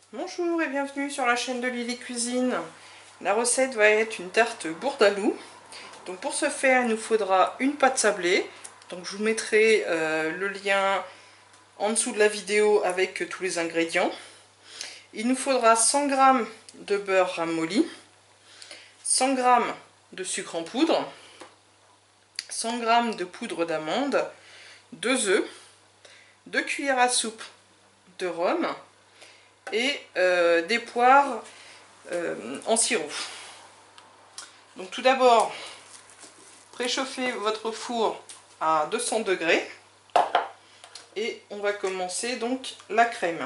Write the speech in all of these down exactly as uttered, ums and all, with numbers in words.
Bonjour et bienvenue sur la chaîne de Lily Cuisine. La recette va être une tarte bourdaloue. Donc pour ce faire, il nous faudra une pâte sablée. Donc je vous mettrai euh, le lien en dessous de la vidéo avec tous les ingrédients. Il nous faudra cent grammes de beurre ramolli, cent grammes de sucre en poudre, cent grammes de poudre d'amande, deux œufs, deux cuillères à soupe de rhum et euh, des poires euh, en sirop. Donc tout d'abord, préchauffez votre four à deux cents degrés et on va commencer donc la crème.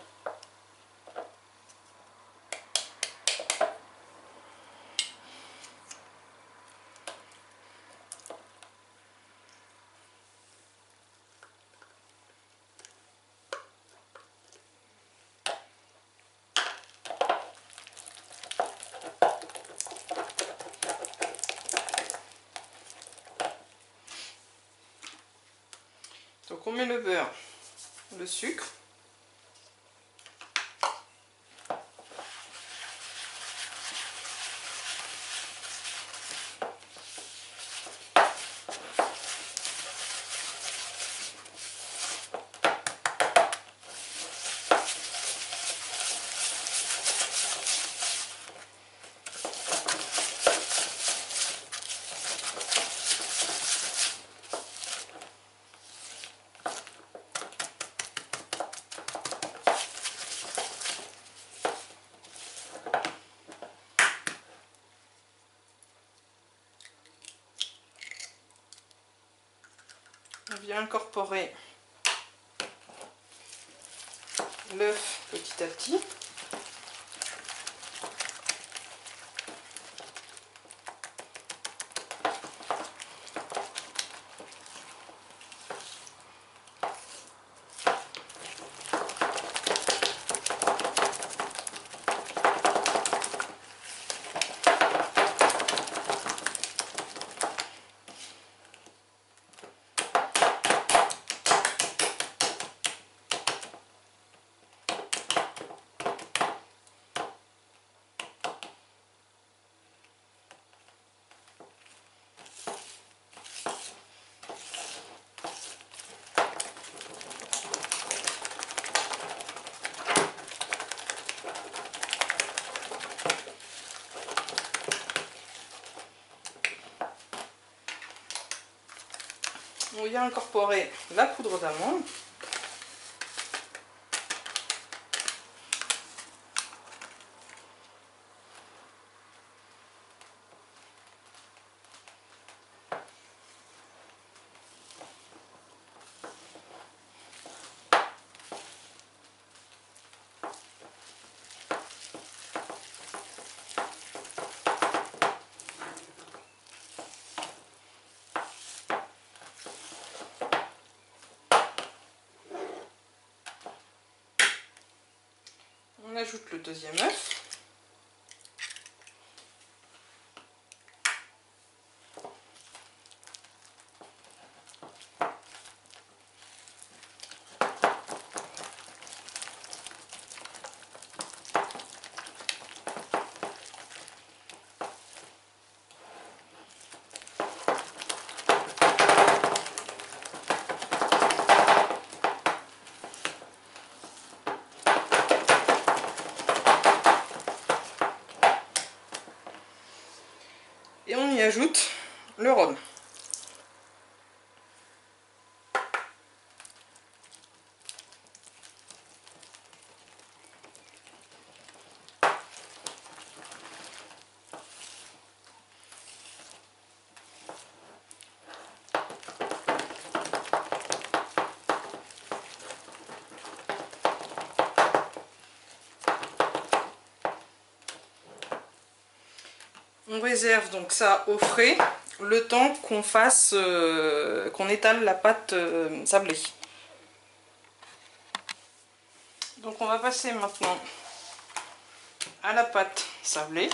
Donc on met le beurre, le sucre, on vient incorporer l'œuf petit à petit. On vient incorporer la poudre d'amande. On ajoute le deuxième œuf. Et on y ajoute le rhum. On réserve donc ça au frais le temps qu'on fasse, euh, qu'on étale la pâte euh, sablée. Donc on va passer maintenant à la pâte sablée.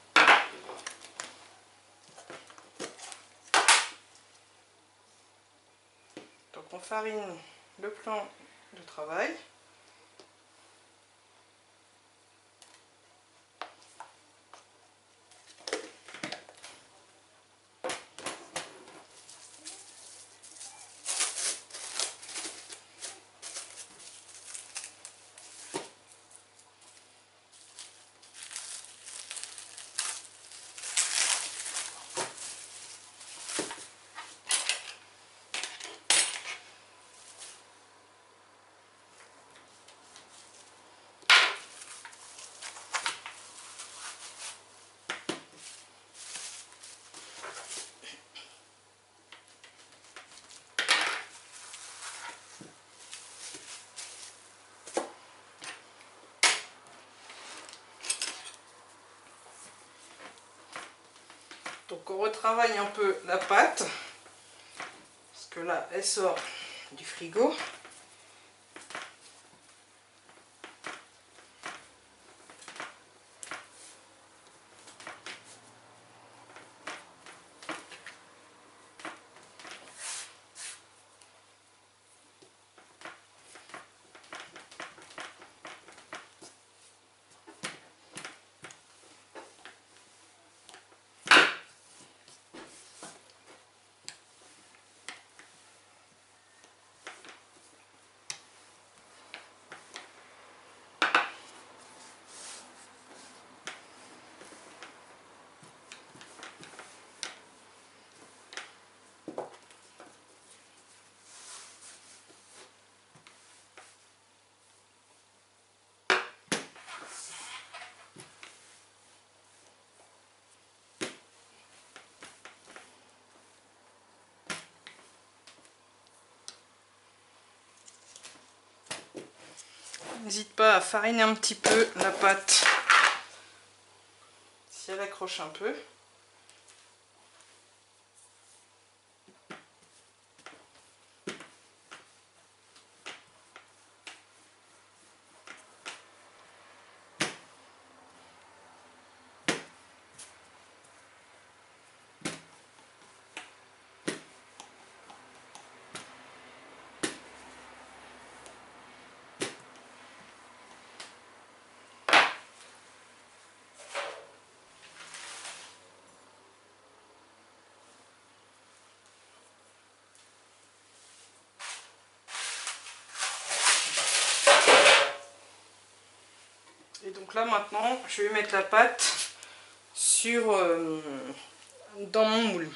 Donc on farine le plan de travail. Donc on retravaille un peu la pâte, parce que là elle sort du frigo. N'hésite pas à fariner un petit peu la pâte si elle accroche un peu. Et donc là maintenant, je vais mettre la pâte sur euh, dans mon moule.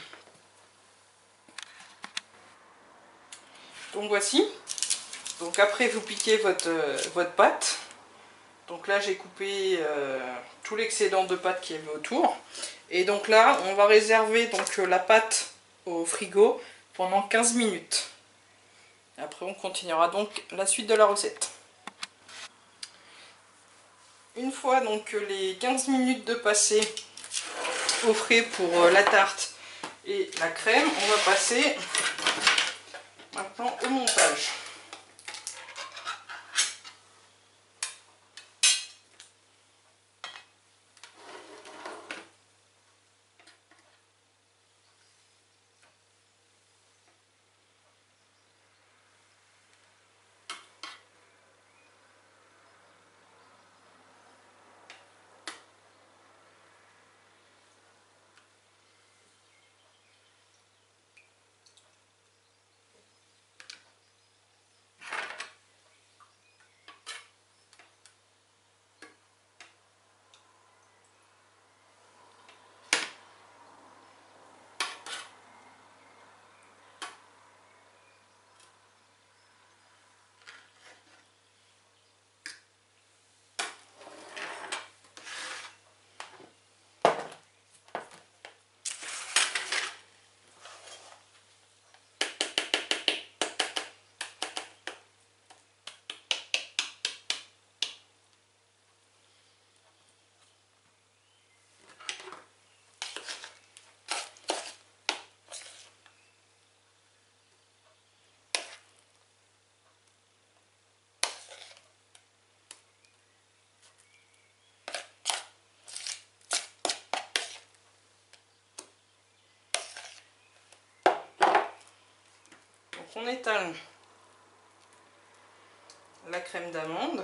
Donc voici. Donc après vous piquez votre, euh, votre pâte. Donc là j'ai coupé euh, tout l'excédent de pâte qu'il y avait autour. Et donc là on va réserver donc la pâte au frigo pendant quinze minutes. Après on continuera donc la suite de la recette. Une fois donc les quinze minutes de passé au frais pour la tarte et la crème, on va passer maintenant au montage. On étale la crème d'amande.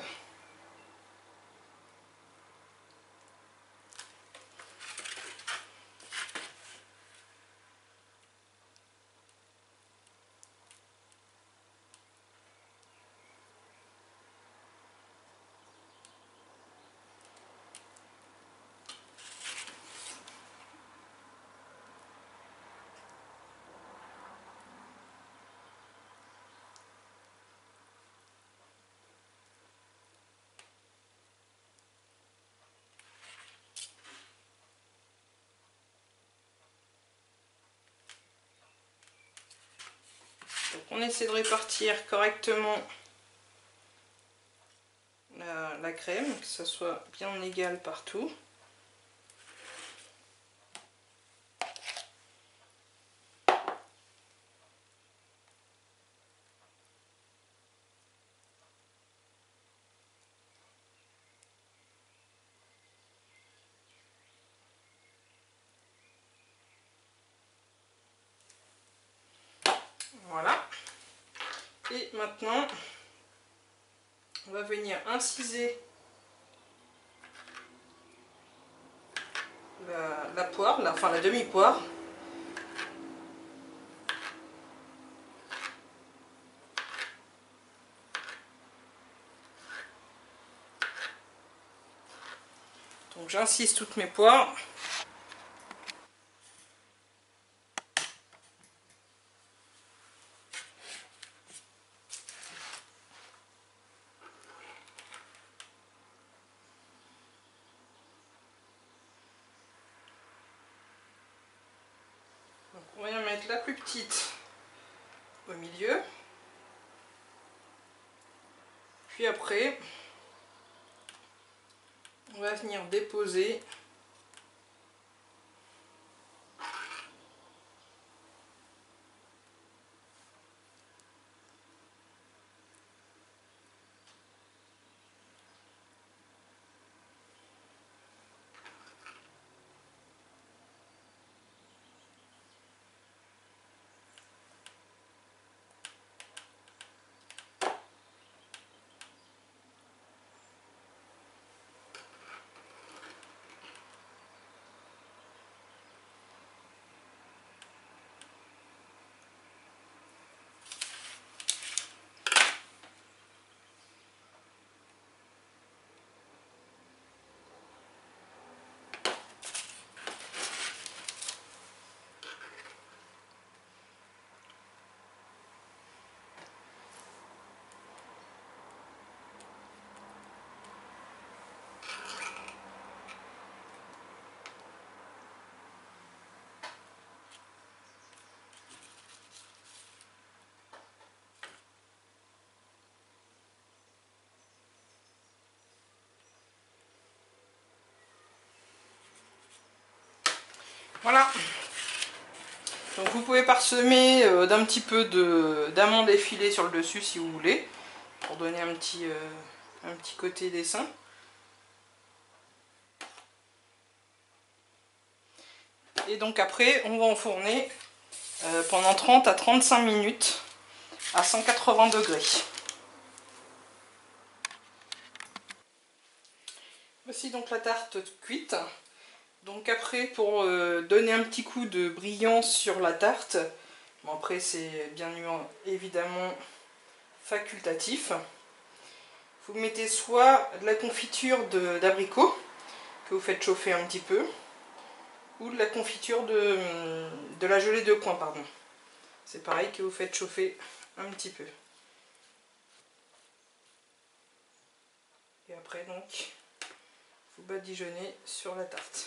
Donc on essaie de répartir correctement la, la crème, que ça soit bien égal partout. Et maintenant, on va venir inciser la, la poire, la, enfin la demi-poire. Donc j'incise toutes mes poires. Donc on va y mettre la plus petite au milieu. Puis après, on va venir déposer voilà. Donc vous pouvez parsemer euh, d'un petit peu d'amandes effilées sur le dessus si vous voulez, pour donner un petit, euh, un petit côté dessin. Et donc après, on va enfourner euh, pendant trente à trente-cinq minutes à cent quatre-vingts degrés. Voici donc la tarte cuite. Donc après, pour euh, donner un petit coup de brillance sur la tarte, bon après c'est bien évidemment facultatif, vous mettez soit de la confiture d'abricot que vous faites chauffer un petit peu, ou de la confiture de, de la gelée de coin, pardon. C'est pareil, que vous faites chauffer un petit peu. Et après donc, vous badigeonnez sur la tarte.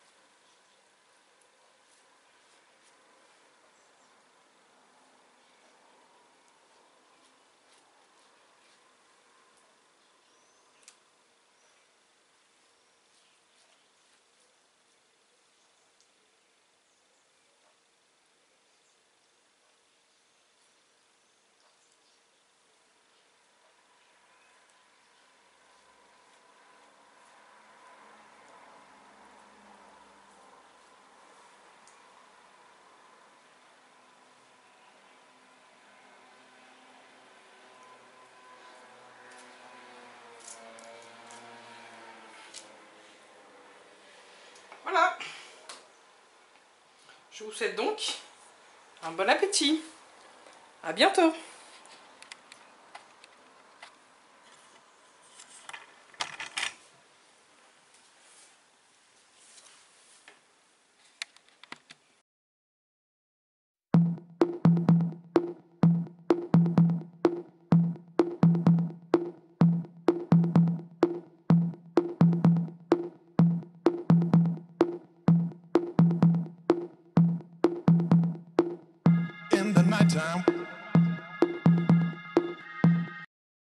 Voilà. Je vous souhaite donc un bon appétit. À bientôt. In the nighttime